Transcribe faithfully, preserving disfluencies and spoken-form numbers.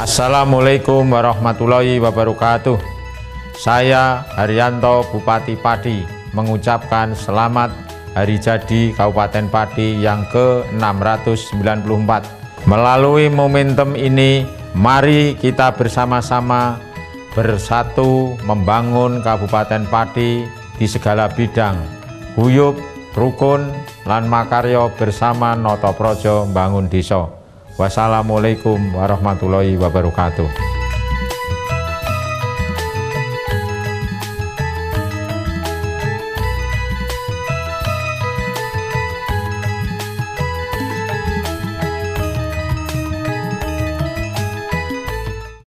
Assalamualaikum warahmatullahi wabarakatuh. Saya Haryanto, Bupati Pati, mengucapkan selamat Hari Jadi Kabupaten Pati yang ke enam ratus sembilan puluh empat. Melalui momentum ini, mari kita bersama-sama bersatu membangun Kabupaten Pati di segala bidang, guyub, rukun, lan makarya bersama Noto Projo bangun desa. Wassalamualaikum warahmatullahi wabarakatuh.